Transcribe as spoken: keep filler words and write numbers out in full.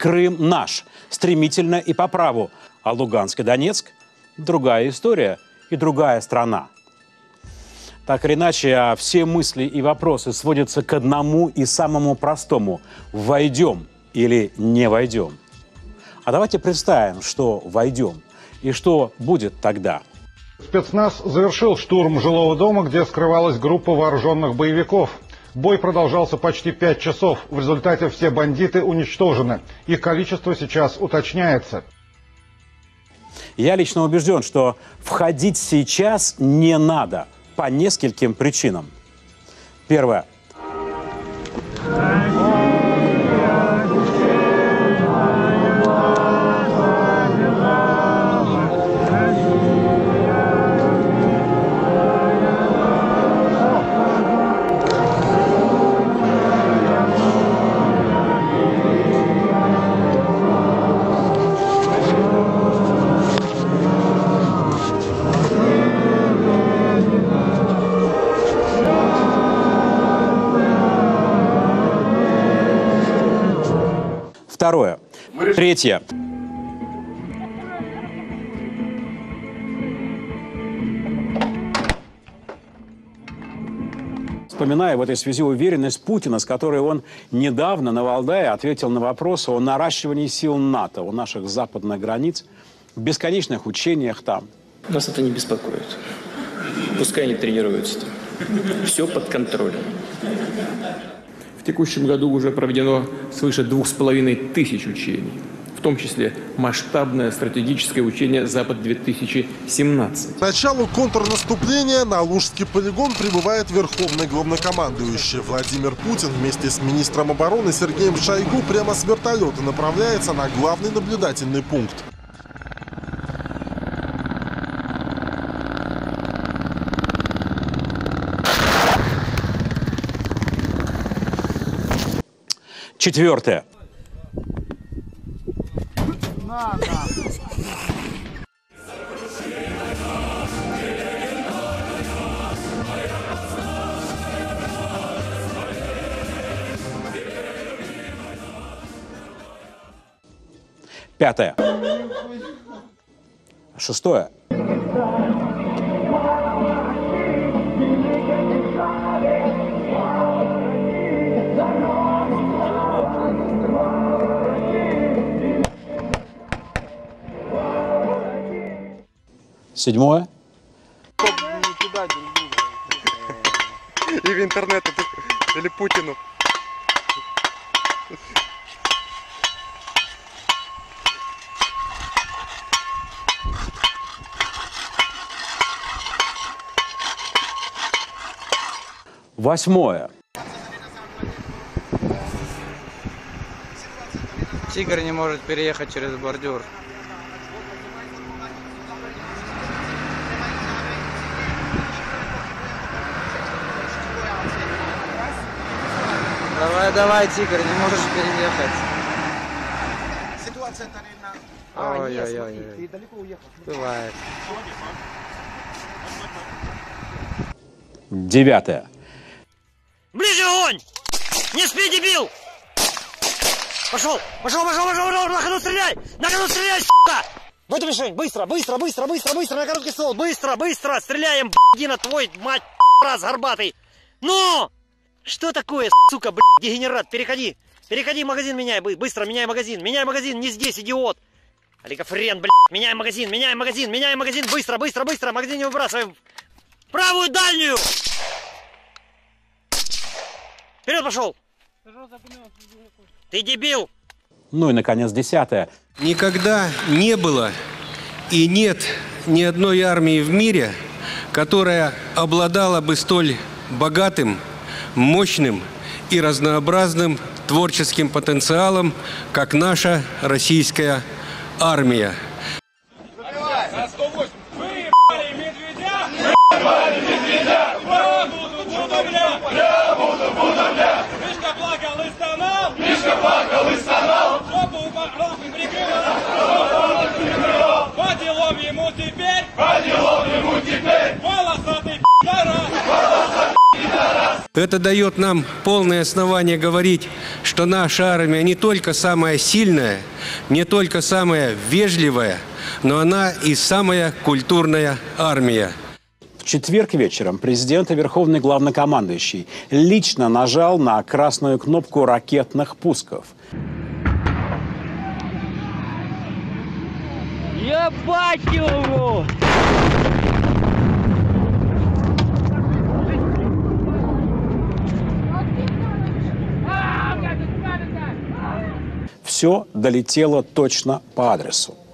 Крым наш, стремительно и по праву, а Луганск и Донецк – другая история и другая страна. Так или иначе, а все мысли и вопросы сводятся к одному и самому простому – войдем или не войдем. А давайте представим, что войдем и что будет тогда. Спецназ завершил штурм жилого дома, где скрывалась группа вооруженных боевиков. Бой продолжался почти пять часов. В результате все бандиты уничтожены. Их количество сейчас уточняется. Я лично убежден, что входить сейчас не надо по нескольким причинам. Первое. Второе. Третье. Вспоминаю в этой связи уверенность Путина, с которой он недавно на Валдае ответил на вопросы о наращивании сил НАТО у наших западных границ, бесконечных учениях там. Нас это не беспокоит. Пускай они тренируются там. Все под контролем. В текущем году уже проведено свыше двух с половиной тысяч учений, в том числе масштабное стратегическое учение «Запад-две тысячи семнадцать». К началу контрнаступления на Алужский полигон прибывает верховный главнокомандующий. Владимир Путин вместе с министром обороны Сергеем Шойгу прямо с вертолета направляется на главный наблюдательный пункт. Четвертое. Пятое. Шестое. Седьмое. И в интернет, или Путину. Восьмое. Тигр не может переехать через бордюр. Давай, давай, тигр, не можешь переехать. Ситуация на... А, ой, нет, ой, смотри, ой, ты далеко уехал. Бывает. Девятое. Ближе огонь! Не спи, дебил! Пошел! Пошел, пошел, пошел, пошел! На ходу стреляй! На ходу стреляй, сука! В эту мишень! Быстро, быстро, быстро, быстро, быстро! На короткий ствол! Быстро, быстро! Стреляем, б***ина твой, мать, раз горбатый! Ну! Что такое, сука, блядь, дегенерат? Переходи! Переходи, магазин меняй! Быстро, меняй магазин! Меняй магазин! Не здесь, идиот! Олигофрен, блядь! Меняй магазин! Меняй магазин! Меняй магазин! Быстро, быстро, быстро! Магазин не выбрасываем! Правую дальнюю! Вперед пошел! Ты дебил! Ну и, наконец, десятое. Никогда не было и нет ни одной армии в мире, которая обладала бы столь богатым, мощным и разнообразным творческим потенциалом, как наша российская армия. Мишка плакал и стонал, жопу прикрыл, по делам ему теперь, по делам ему теперь, волосатый пидорас, волосатый пидорас. Это дает нам полное основание говорить, что наша армия не только самая сильная, не только самая вежливая, но она и самая культурная армия. В четверг вечером президент и верховный главнокомандующий лично нажал на красную кнопку ракетных пусков. Ебать его! Все долетело точно по адресу.